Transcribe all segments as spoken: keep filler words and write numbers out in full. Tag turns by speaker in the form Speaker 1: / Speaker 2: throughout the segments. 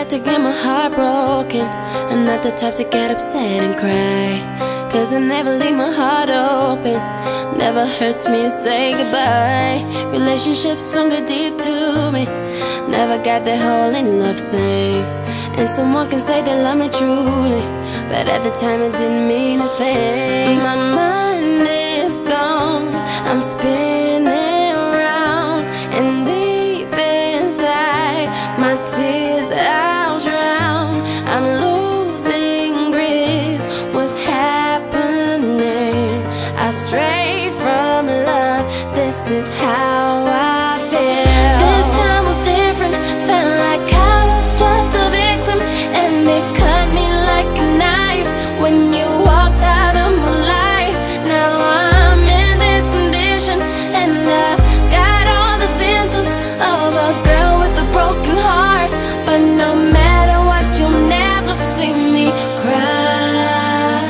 Speaker 1: to get my heart broken. I'm not the type to get upset and cry, cause I never leave my heart open. Never hurts me to say goodbye. Relationships don't go deep to me. Never got the whole in love thing. And someone can say they love me truly, but at the time it didn't mean a thing. My mind is gone, I'm spinning around, and deep inside my tears I'll drown. I'm losing grip, what's happening? I strayed from love, this is how I feel. This time was different, felt like I was just a victim, and it cut me like a knife when you walked out of my life. Now I'm in this condition, and I've got all the symptoms of a girl with a broken heart. But no matter what, you'll never see me cry.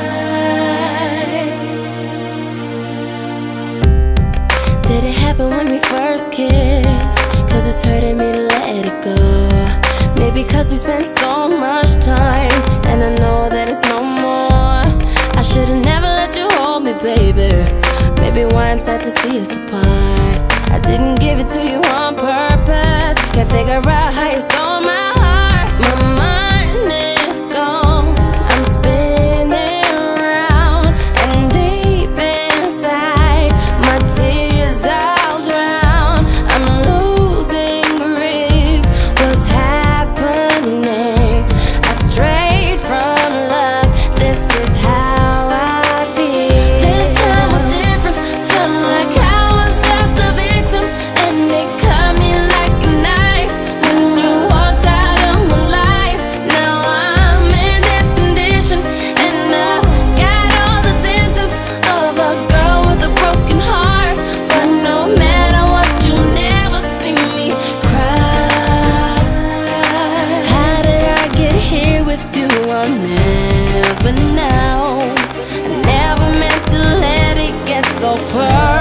Speaker 1: Did it happen when we first kissed? Cause it's hurting me to let it go. Maybe cause we spent so much time, and I know that it's no more. I should've never let you hold me, baby. Maybe why I'm sad to see us apart. I didn't give it to you on purpose. Can't figure out how you stole my heart. My mind is gone, I'm spinning around, and deep inside my tears I'll drown. I'm losing grip, what's happening? I strayed from love, this is how I feel. This time was different, felt like I was just a victim, and it cut me like a knife when you walked out of my life. Now I'm in this condition, and I've got all the symptoms of a girl with a broken heart. But no matter what, you never see me cry. How did I get here with you? I'll never know. I never meant to let it get so perfect.